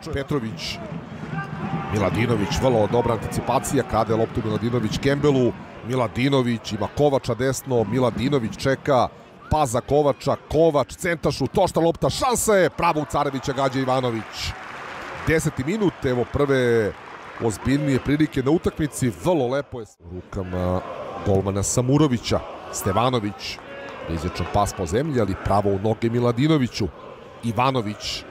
Petrović, Miladinović, vrlo dobra anticipacija, krade loptu Miladinović Kembelu, Miladinović ima Kovača desno, Miladinović čeka, pas za Kovača, Kovač, centaršut, tošta lopta, šansa je, pravo u Carevića gađa Ivanović. 10. minut, evo prve ozbiljnije prilike na utakmici, vrlo lepo je u rukama golmana Samurovića. Stevanović, izječan pas po zemlji, ali pravo u noge Miladinoviću. Ivanović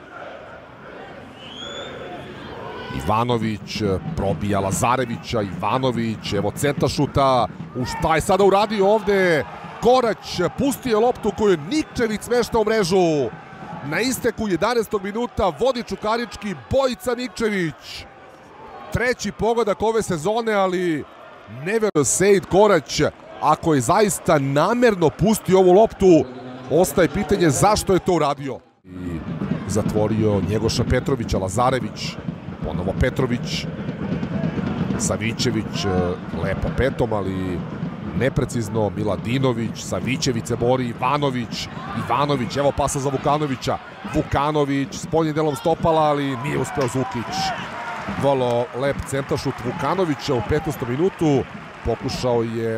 probija Lazarevića, Ivanović, evo centaršuta, šta je sada uradio ovde? Korać pustio loptu koju Nikčević smešta u mrežu. Na isteku 11. minuta vodi Čukarički Bojica Nikčević. Treći pogodak ove sezone, ali neverovatno Sejid Korać, ako je zaista namerno pustio ovu loptu, ostaje pitanje zašto je to uradio. I zatvorio Njegoša Petrovića, Lazarević, ponovo Petrović, Savićević lepo petom, ali neprecizno, Miladinović, Savićević se bori, Ivanović, evo pasa za Vukanovića, Vukanović s poljnim delom stopala, ali nije uspeo Zukić. Vrlo lep centaršut Vukanovića u 15. minutu, pokušao je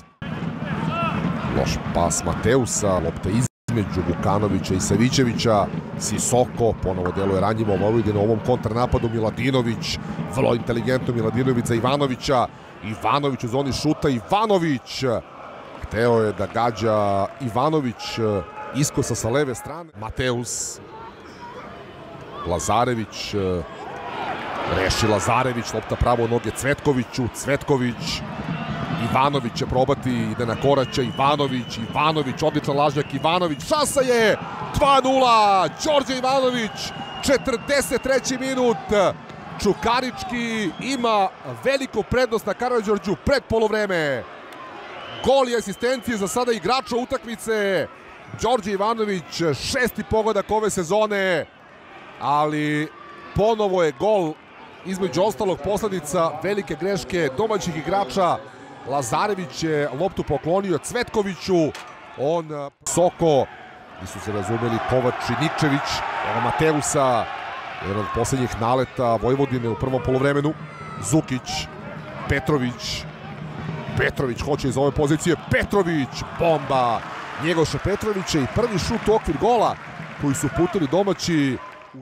loš pas Mateusa, lopta između Vukanovića i Savićevića, Sisoko, ponovo deluje ranjivo Vojvodina u ovom kontranapadu, Miladinović, vrlo inteligentno Miladinović za Ivanovića, Ivanović u zoni šuta, Ivanović hteo je da gađa Ivanović iskosa sa leve strane, Mateus, Lazarević, reši Lazarević, lopta pravo u noge Cvetkoviću, Cvetković, Ivanović će probati, ide na Koraća, Ivanović, odličan lažnjak, Ivanović, šansa je, 2:0, Đorđe Ivanović, 43. minut, Čukarički ima veliku prednost na Karađorđu pred polovreme. Gol i asistencije za sada igrača utakmice, Đorđe Ivanović, 6. pogodak ove sezone, ali ponovo je gol, između ostalog posledica velike greške domaćih igrača. Lazarević je loptu poklonio Cvetkoviću, on Soko, nisu se razumeli Kovač i Nikčević, evo Mateusa, jedan od posljednjih naleta Vojvodine u prvom polovremenu, Zukić, Petrović hoće iz ove pozicije, Petrović, bomba Njegoša Petrovića i prvi šut u okvir gola koji su putili domaći.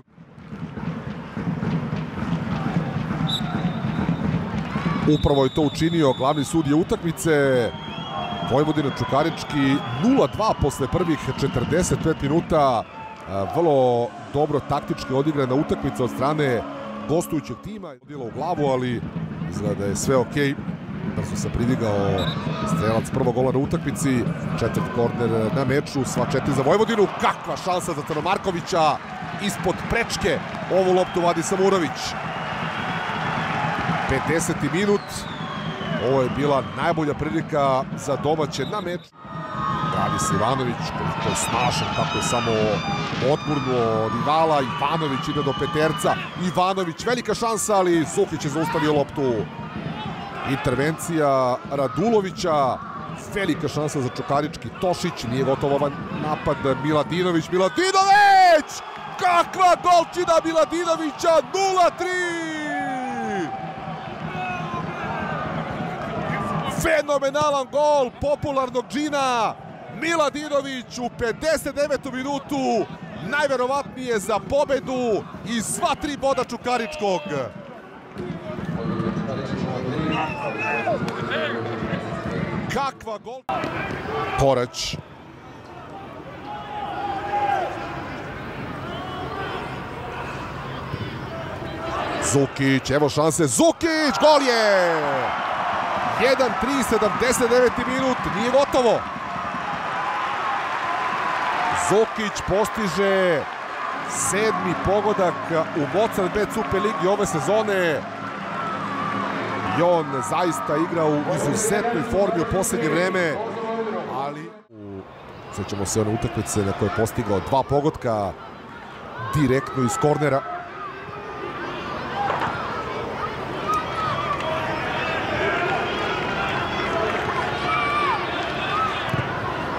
Upravo je to učinio glavni sudija utakmice, Vojvodina Čukarički 0:2 posle prvih 45 minuta. Vrlo dobro taktički odigrana utakmica od strane gostujućeg tima. Odila u glavu, ali izgleda da je sve okej. Brzo se pridigao strelac prvog gola na utakmici. Četvrt korner na meču, sva 4 za Vojvodinu. Kakva šansa za Crnomarkovića. Ispod prečke ovu loptu vadi Samurović. 50. minut. Ovo je bila najbolja prilika za domaće na meču. Radi se Ivanović, koliko je snažan, kako je samo odmurnuo rivala. Ivanović ide do peterca. Ivanović, velika šansa, ali Zukić je zaustavio loptu. Intervencija Radulovića. Velika šansa za Čukarički. Tošić, nije gotov ovaj napad. Miladinović! Kakva golčina Miladinovića! 0:3! Fenomenalan gol popularnog džina. Miladinović u 59. minutu, najverovatnije za pobedu i sva 3 boda Čukaričkog. Kakva gol! Korać. Zukić, evo šanse, Zukić, gol je! 1:3, 79. minut, nije gotovo. Zukić postiže 7. pogodak u Mozart Bet Super Ligi ove sezone. I on zaista igra u izuzetnoj formi u poslednje vreme, ali sećamo se one utakmice na koje je postigao 2 pogotka direktno iz kornera.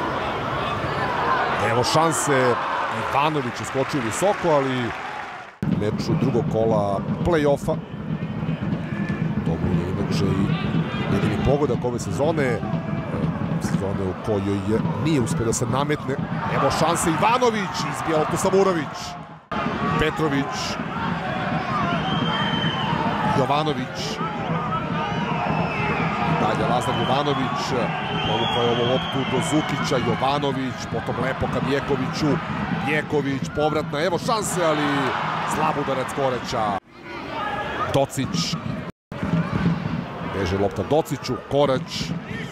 Evo šanse, Ivanović je skočio visoko, ali meču drugog kola play-offa. To mu je inače i jedini pogodak ove sezone u kojoj nije uspio da se nametne. Evo šanse, Ivanović, izbija loptu Samurović. Petrović. Jovanović. Dalje Lazar Jovanović. Povukao je ovu loptu do Zukića. Jovanović, potom lepo ka Vjekoviću. Vjeković, povratna, evo šanse, ali slab udarac Koraća. Docić. Beže lopta Dociću, Korać.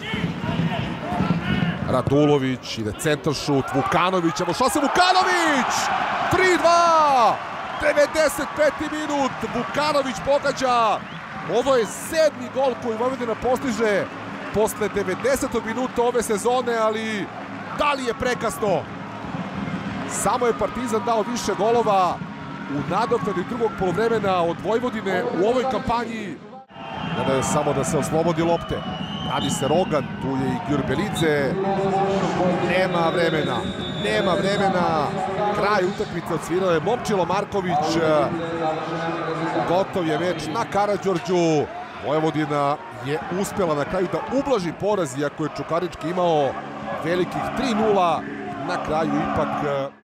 Radulović, ide centar šut, Vukanović, evo šanse, Vukanović! 3-2! 95. minut, Vukanović pogađa. Ovo je 7. gol koji Vojvodina postiže posle 90. minuta ove sezone, ali da li je prekasno? Samo je Partizan dao više golova u nadoknadi drugog poluvremena od Vojvodine u ovoj kampanji. Gledaju je samo da se oslobodi lopte. Radi se Rogan, tu je i Gjurbelidze. Nema vremena. Kraj utakmice odsvirao je Momčilo Marković. Gotov je meč na Karađorđu. Vojvodina je uspela na kraju da ublaži poraz, iako je Čukarički imao velikih 3-0. Na kraju ipak